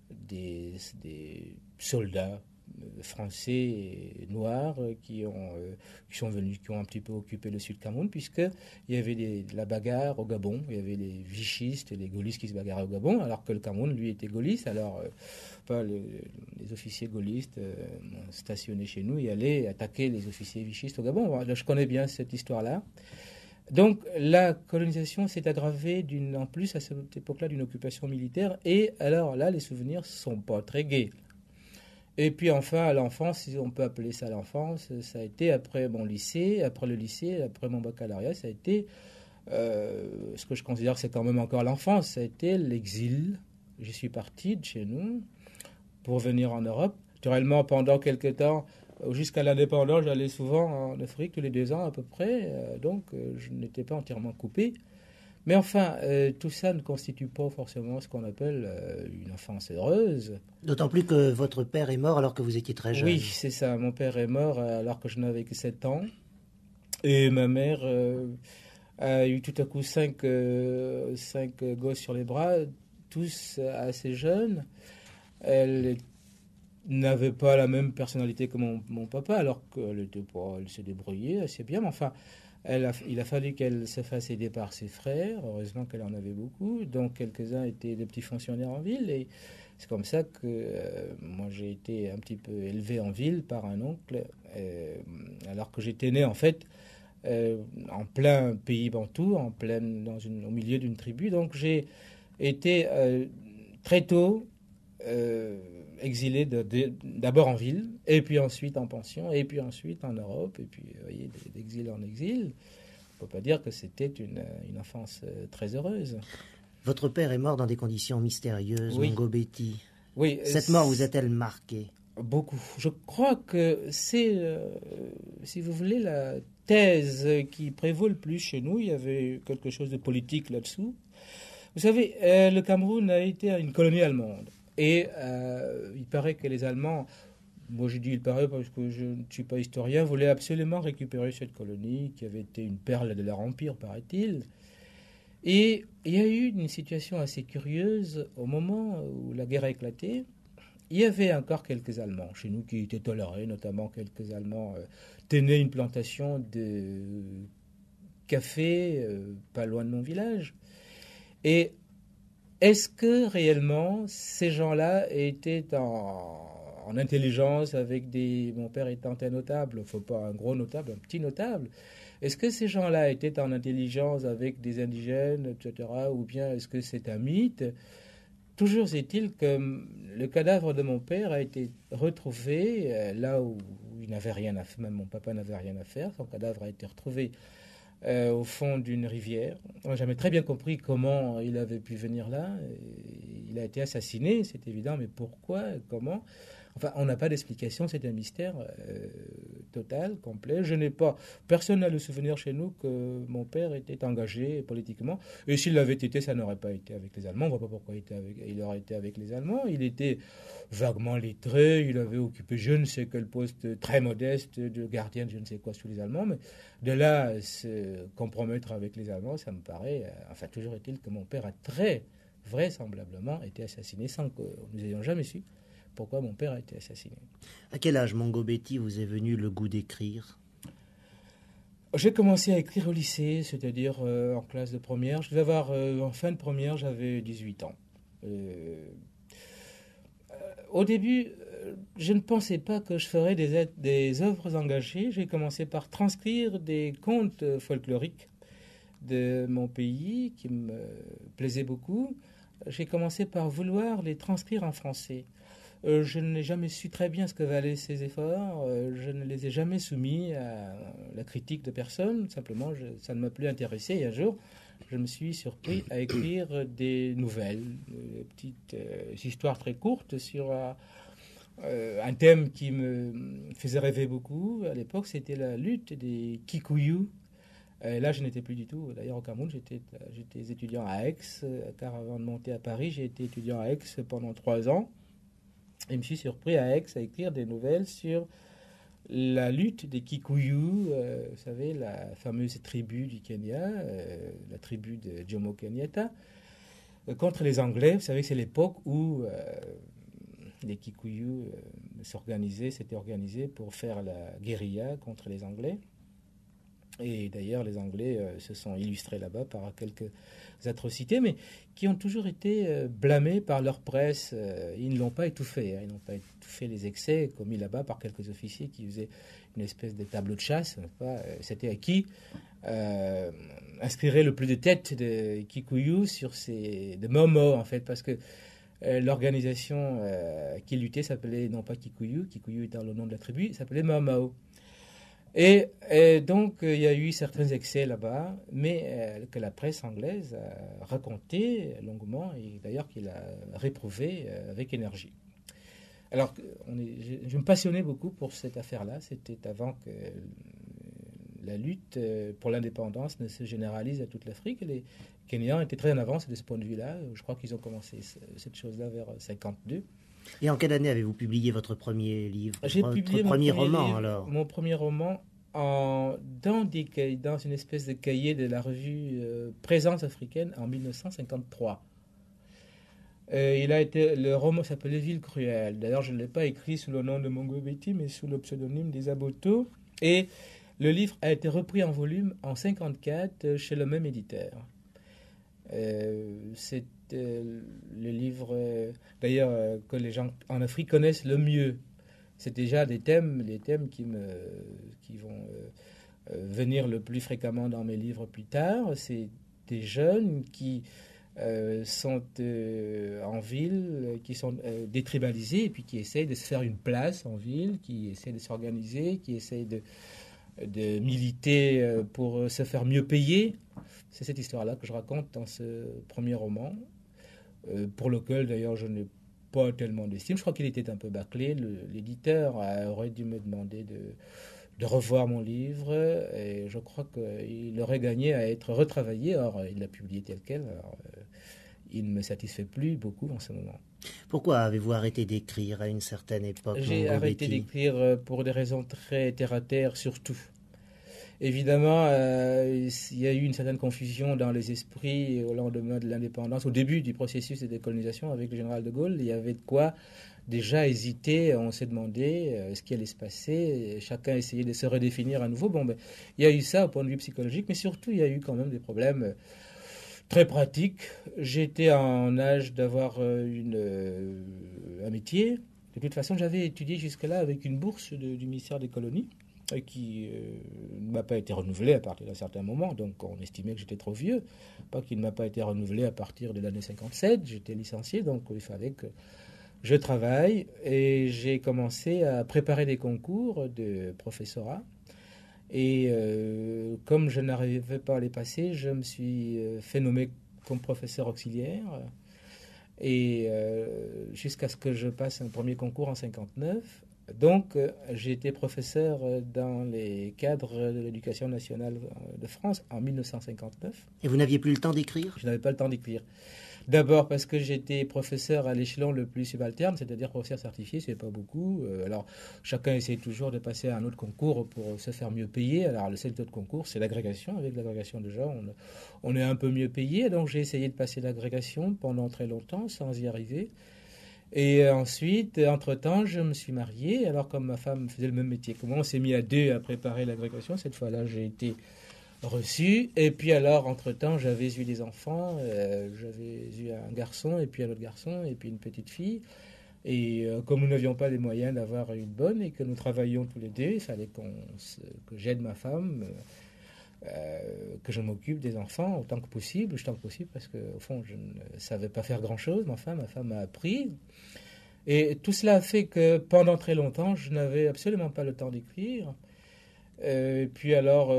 soldats français et noirs qui sont venus, qui ont un petit peu occupé le sud Cameroun, puisqu'il y avait de la bagarre au Gabon. Il y avait les vichistes et les gaullistes qui se bagarraient au Gabon, alors que le Cameroun, lui, était gaulliste. Alors, les officiers gaullistes stationnaient chez nous et allaient attaquer les officiers vichistes au Gabon. Bon, je connais bien cette histoire-là. Donc la colonisation s'est aggravée en plus à cette époque-là d'une occupation militaire, et alors là les souvenirs sont pas très gais. Et puis enfin à l'enfance, si on peut appeler ça l'enfance, ça a été après mon lycée, après le lycée, après mon baccalauréat, ça a été ce que je considère que c'est quand même encore l'enfance, ça a été l'exil. Je suis parti de chez nous pour venir en Europe. Naturellement, pendant quelques temps, jusqu'à l'indépendance, j'allais souvent en Afrique, tous les 2 ans à peu près, donc je n'étais pas entièrement coupé. Mais enfin, tout ça ne constitue pas forcément ce qu'on appelle une enfance heureuse. D'autant plus que votre père est mort alors que vous étiez très jeune. Oui, c'est ça. Mon père est mort alors que je n'avais que 7 ans. Et ma mère a eu tout à coup 5 gosses sur les bras, tous assez jeunes. Elle n'avait pas la même personnalité que mon papa, alors elle se débrouillait assez bien. Mais enfin, il a fallu qu'elle se fasse aider par ses frères. Heureusement qu'elle en avait beaucoup. Donc, quelques-uns étaient des petits fonctionnaires en ville. Et c'est comme ça que moi, j'ai été un petit peu élevé en ville par un oncle, alors que j'étais né, en fait, en plein pays bantou, au milieu d'une tribu. Donc, j'ai été très tôt exilé d'abord en ville, et puis ensuite en pension, et puis ensuite en Europe, et puis vous voyez, d'exil en exil. On ne peut pas dire que c'était une enfance très heureuse. Votre père est mort dans des conditions mystérieuses, Oui. Mongo Betty. Oui, Cette mort vous a-t-elle marqué? Beaucoup. Je crois que c'est, si vous voulez, la thèse qui prévaut le plus chez nous. Il y avait quelque chose de politique là-dessous. Vous savez, le Cameroun a été une colonie allemande. Et il paraît que les Allemands, moi je dis il paraît parce que je ne suis pas historien, voulaient absolument récupérer cette colonie qui avait été une perle de leur empire, paraît-il. Et il y a eu une situation assez curieuse au moment où la guerre a éclaté. Il y avait encore quelques Allemands chez nous qui étaient tolérés, notamment quelques Allemands tenaient une plantation de café pas loin de mon village. Et est-ce que réellement ces gens-là étaient en intelligence avec des... Mon père étant un notable, il ne faut pas un gros notable, un petit notable. Est-ce que ces gens-là étaient en intelligence avec des indigènes, etc. Ou bien est-ce que c'est un mythe? Toujours est-il que le cadavre de mon père a été retrouvé là où il n'avait rien à faire, même mon papa n'avait rien à faire. Son cadavre a été retrouvé au fond d'une rivière. On n'a jamais très bien compris comment il avait pu venir là. Il a été assassiné, c'est évident, mais pourquoi, comment? Enfin, on n'a pas d'explication, c'est un mystère total, complet. Personne n'a le souvenir chez nous que mon père était engagé politiquement. Et s'il l'avait été, ça n'aurait pas été avec les Allemands. On ne voit pas pourquoi il aurait été avec les Allemands. Il était vaguement lettré, il avait occupé je ne sais quel poste très modeste de gardien de je ne sais quoi sous les Allemands. Mais de là à se compromettre avec les Allemands, ça me paraît... enfin, toujours est-il que mon père a très vraisemblablement été assassiné sans que nous ayons jamais su pourquoi mon père a été assassiné. À quel âge, Mongo Betty, vous est venu le goût d'écrire? J'ai commencé à écrire au lycée, c'est-à-dire en classe de première. Je devais avoir, en fin de première, j'avais 18 ans. Au début, je ne pensais pas que je ferais des œuvres engagées. J'ai commencé par transcrire des contes folkloriques de mon pays qui me plaisaient beaucoup. J'ai commencé par vouloir les transcrire en français. Je n'ai jamais su très bien ce que valaient ces efforts. Je ne les ai jamais soumis à la critique de personne. Simplement, ça ne m'a plus intéressé. Et un jour, je me suis surpris à écrire des nouvelles, des petites histoires très courtes sur un thème qui me faisait rêver beaucoup. À l'époque, c'était la lutte des Kikuyu. Là, je n'étais plus du tout. D'ailleurs, au Cameroun, j'étais étudiant à Aix, car avant de monter à Paris, j'ai été étudiant à Aix pendant 3 ans. Et je me suis surpris à Aix à écrire des nouvelles sur la lutte des Kikuyu, vous savez, la fameuse tribu du Kenya, la tribu de Jomo Kenyatta, contre les Anglais. Vous savez que c'est l'époque où les Kikuyu s'étaient organisés pour faire la guérilla contre les Anglais. Et d'ailleurs, les Anglais se sont illustrés là-bas par quelques atrocités, mais qui ont toujours été blâmés par leur presse. Ils ne l'ont pas étouffé. Ils n'ont pas étouffé les excès commis là-bas par quelques officiers qui faisaient une espèce de tableau de chasse. C'était à qui inspirer le plus de têtes de Kikuyu de Momo, en fait, parce que l'organisation qui luttait s'appelait non pas Kikuyu, Kikuyu étant le nom de la tribu, s'appelait Momo. Et donc, il y a eu certains excès là-bas, mais que la presse anglaise a raconté longuement et d'ailleurs qu'il a réprouvé avec énergie. Alors, je me passionnais beaucoup pour cette affaire-là. C'était avant que la lutte pour l'indépendance ne se généralise à toute l'Afrique. Les Kenyans étaient très en avance de ce point de vue-là. Je crois qu'ils ont commencé cette chose-là vers 52. Et en quelle année avez-vous publié votre premier livre? J'ai publié mon premier roman, livre, alors? Mon premier roman dans une espèce de cahier de la revue Présence africaine en 1953. Le roman s'appelait Ville cruelle. D'ailleurs, je ne l'ai pas écrit sous le nom de Mongo Betty, mais sous le pseudonyme d'Isa Boto. Et le livre a été repris en volume en 1954 chez le même éditeur. C'est le livre, d'ailleurs, que les gens en Afrique connaissent le mieux. C'est déjà les thèmes qui vont venir le plus fréquemment dans mes livres plus tard. C'est des jeunes qui sont en ville, qui sont détribalisés et puis qui essayent de se faire une place en ville, qui essayent de s'organiser, qui essayent de militer pour se faire mieux payer. C'est cette histoire-là que je raconte dans ce premier roman, pour lequel d'ailleurs je n'ai pas tellement d'estime. Je crois qu'il était un peu bâclé. L'éditeur aurait dû me demander de revoir mon livre et je crois qu'il aurait gagné à être retravaillé. Or, il l'a publié tel quel. Alors, il ne me satisfait plus beaucoup en ce moment. Pourquoi avez-vous arrêté d'écrire à une certaine époque? J'ai arrêté d'écrire pour des raisons très terre-à-terre, surtout. Évidemment, il y a eu une certaine confusion dans les esprits au lendemain de l'indépendance, au début du processus de décolonisation avec le général de Gaulle. Il y avait de quoi déjà hésiter. On s'est demandé ce qui allait se passer. Chacun essayait de se redéfinir à nouveau. Il y a eu ça au point de vue psychologique, mais surtout, il y a eu quand même des problèmes très pratiques. J'étais en âge d'avoir un métier. De toute façon, j'avais étudié jusque-là avec une bourse du ministère des colonies qui ne m'a pas été renouvelée à partir d'un certain moment. Donc, on estimait que j'étais trop vieux. Pas qu'il ne m'a pas été renouvelé à partir de l'année 57. J'étais licencié, donc il fallait que je travaille. Et j'ai commencé à préparer des concours de professorat. Et comme je n'arrivais pas à les passer, je me suis fait nommer comme professeur auxiliaire. Et jusqu'à ce que je passe un premier concours en 59. Donc, j'ai été professeur dans les cadres de l'éducation nationale de France en 1959. Et vous n'aviez plus le temps d'écrire? Je n'avais pas le temps d'écrire. D'abord parce que j'étais professeur à l'échelon le plus subalterne, c'est-à-dire professeur certifié, c'est pas beaucoup. Alors, chacun essaie toujours de passer à un autre concours pour se faire mieux payer. Alors, le seul autre concours, c'est l'agrégation. Avec l'agrégation, déjà, on est un peu mieux payé. Donc, j'ai essayé de passer l'agrégation pendant très longtemps sans y arriver. Et ensuite, entre-temps, je me suis marié. Alors, comme ma femme faisait le même métier que moi, on s'est mis à deux à préparer l'agrégation. Cette fois-là, j'ai été reçu. Et puis alors, entre-temps, j'avais eu des enfants. J'avais eu un garçon, et puis un autre garçon, et puis une petite fille. Et comme nous n'avions pas les moyens d'avoir une bonne et que nous travaillions tous les deux, il fallait que j'aide ma femme, que je m'occupe des enfants autant que possible, parce qu'au fond, je ne savais pas faire grand-chose. Mais enfin, ma femme m'a appris. Et tout cela a fait que pendant très longtemps, je n'avais absolument pas le temps d'écrire. Puis alors,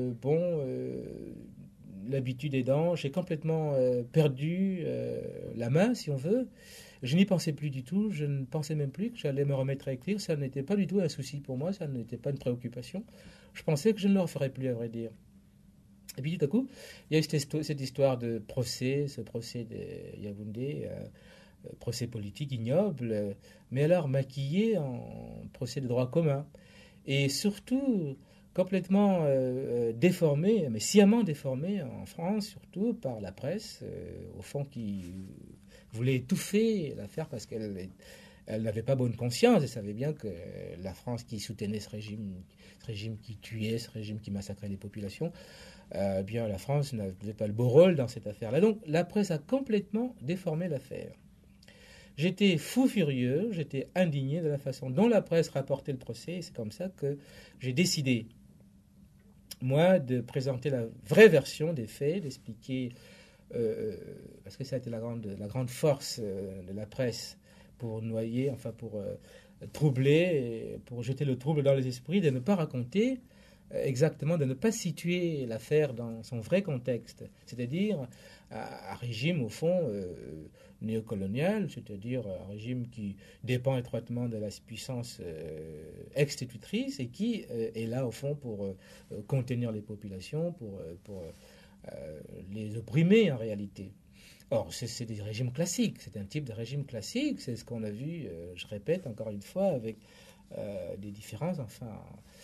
l'habitude aidant, j'ai complètement perdu la main, si on veut. Je n'y pensais plus du tout. Je ne pensais même plus que j'allais me remettre à écrire. Ça n'était pas du tout un souci pour moi. Ça n'était pas une préoccupation. Je pensais que je ne le referais plus, à vrai dire. Et puis tout à coup, il y a eu cette histoire de procès, ce procès de Yaoundé, procès politique ignoble, mais alors maquillé en procès de droit commun. Et surtout complètement déformé, mais sciemment déformé en France, surtout par la presse, au fond qui voulait étouffer l'affaire parce qu'elle n'avait pas bonne conscience. Elle savait bien que la France qui soutenait ce régime qui tuait, ce régime qui massacrait les populations, bien la France n'avait pas le beau rôle dans cette affaire-là. Donc la presse a complètement déformé l'affaire. J'étais fou furieux, j'étais indigné de la façon dont la presse rapportait le procès, et c'est comme ça que j'ai décidé, moi, de présenter la vraie version des faits, d'expliquer, parce que ça a été la grande force de la presse pour noyer, enfin pour troubler, pour jeter le trouble dans les esprits, de ne pas raconter exactement de ne pas situer l'affaire dans son vrai contexte, c'est-à-dire un régime au fond néocolonial, c'est-à-dire un régime qui dépend étroitement de la puissance exstitutrice et qui est là au fond pour contenir les populations, pour les opprimer en réalité. Or, c'est des régimes classiques, c'est un type de régime classique, c'est ce qu'on a vu, je répète encore une fois, avec des différences, enfin,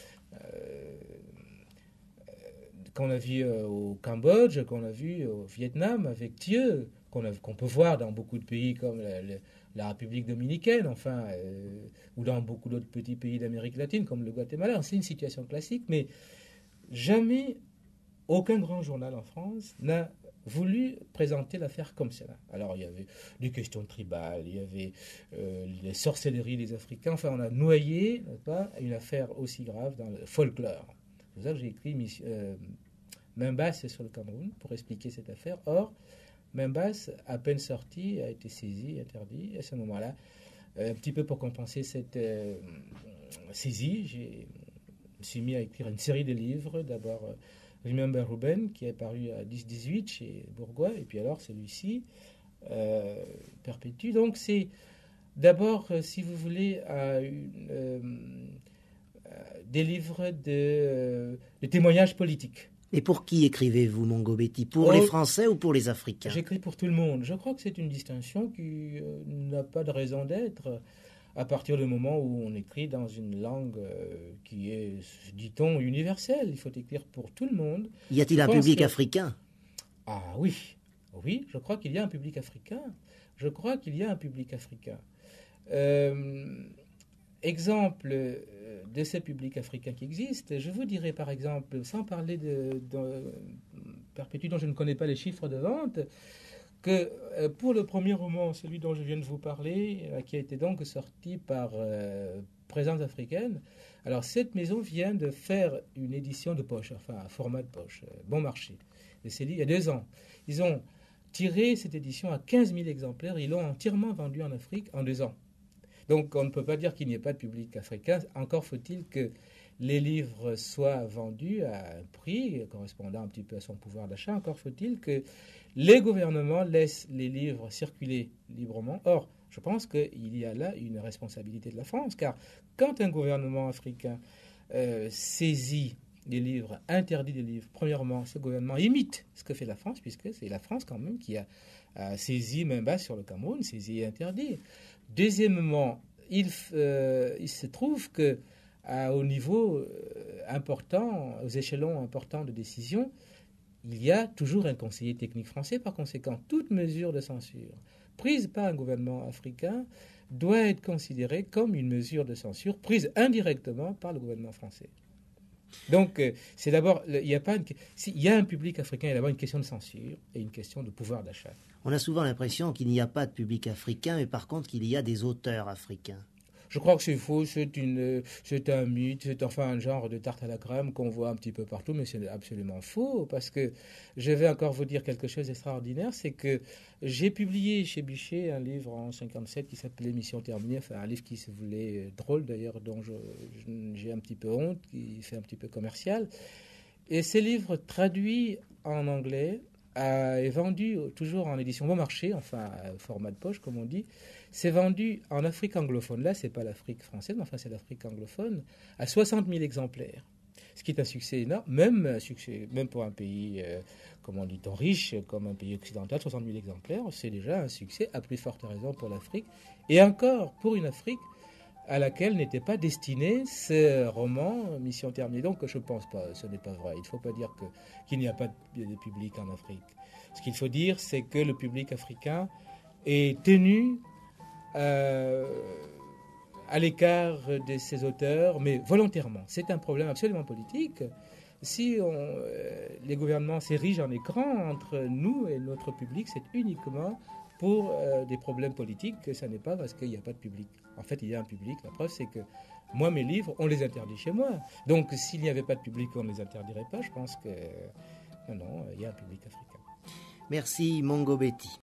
qu'on a vu au Cambodge, qu'on a vu au Vietnam avec Thieu, qu'on peut voir dans beaucoup de pays comme la République dominicaine, enfin, ou dans beaucoup d'autres petits pays d'Amérique latine comme le Guatemala. C'est une situation classique, mais jamais aucun grand journal en France n'a voulu présenter l'affaire comme cela. Alors il y avait des questions tribales, il y avait les sorcelleries des Africains, enfin on a noyé pas, une affaire aussi grave dans le folklore. C'est pour ça que j'ai écrit Main basse sur le Cameroun pour expliquer cette affaire. Or, Main basse, à peine sorti, a été saisi, interdit. À ce moment-là, un petit peu pour compenser cette saisie, je me suis mis à écrire une série de livres. D'abord Remember Ruben, qui est paru à 10-18 chez Bourgois, et puis alors celui-ci, Perpétue. Donc c'est d'abord, si vous voulez, des livres de témoignages politiques. Et pour qui écrivez-vous, Mongo Betty? Pour les Français ou pour les Africains? J'écris pour tout le monde. Je crois que c'est une distinction qui n'a pas de raison d'être à partir du moment où on écrit dans une langue qui est, dit-on, universelle. Il faut écrire pour tout le monde. Y a-t-il un public africain? Ah oui, oui, je crois qu'il y a un public africain. Je crois qu'il y a un public africain. Exemple de ces publics africains qui existent, je vous dirais par exemple, sans parler de Perpétue dont je ne connais pas les chiffres de vente, que pour le premier roman, celui dont je viens de vous parler, qui a été donc sorti par Présence africaine, alors cette maison vient de faire une édition de poche, enfin un format de poche, bon marché. Et c'est dit il y a 2 ans. Ils ont tiré cette édition à 15 000 exemplaires, ils l'ont entièrement vendue en Afrique en 2 ans. Donc on ne peut pas dire qu'il n'y ait pas de public africain, encore faut-il que les livres soient vendus à un prix correspondant un petit peu à son pouvoir d'achat, encore faut-il que les gouvernements laissent les livres circuler librement. Or, je pense qu'il y a là une responsabilité de la France, car quand un gouvernement africain saisit des livres, interdit des livres, premièrement, ce gouvernement imite ce que fait la France, puisque c'est la France quand même qui a saisi main basse sur le Cameroun, saisi et interdit. Deuxièmement, il se trouve que au niveau important, aux échelons importants de décision, il y a toujours un conseiller technique français. Par conséquent, toute mesure de censure prise par un gouvernement africain doit être considérée comme une mesure de censure prise indirectement par le gouvernement français. Donc, c'est d'abord, il y a un public africain, il y a d'abord une question de censure et une question de pouvoir d'achat. On a souvent l'impression qu'il n'y a pas de public africain, mais par contre qu'il y a des auteurs africains. Je crois que c'est faux, c'est un mythe, c'est enfin un genre de tarte à la crème qu'on voit un petit peu partout, mais c'est absolument faux, parce que je vais encore vous dire quelque chose d'extraordinaire, c'est que j'ai publié chez Bichet un livre en 1957 qui s'appelait Mission terminée, enfin un livre qui se voulait drôle d'ailleurs, dont j'ai un petit peu honte, qui fait un petit peu commercial. Et ce livre traduit en anglais est vendu toujours en édition bon marché, enfin format de poche comme on dit. C'est vendu en Afrique anglophone. Là, c'est pas l'Afrique française, mais enfin c'est l'Afrique anglophone, à 60 000 exemplaires. Ce qui est un succès énorme, même pour un pays, comment dit-on, riche, comme un pays occidental, 60 000 exemplaires, c'est déjà un succès, à plus forte raison pour l'Afrique. Et encore pour une Afrique à laquelle n'était pas destiné ce roman Mission terminée. Donc je ne pense pas, ce n'est pas vrai. Il ne faut pas dire qu'il n'y a pas de public en Afrique. Ce qu'il faut dire, c'est que le public africain est tenu à l'écart de ses auteurs, mais volontairement. C'est un problème absolument politique. Si les gouvernements s'érigent en écran entre nous et notre public, c'est uniquement pour des problèmes politiques, que ça n'est pas parce qu'il n'y a pas de public. En fait, il y a un public. La preuve, c'est que moi, mes livres, on les interdit chez moi. Donc, s'il n'y avait pas de public, on ne les interdirait pas. Je pense que non, il y a un public africain. Merci, Mongo Betty.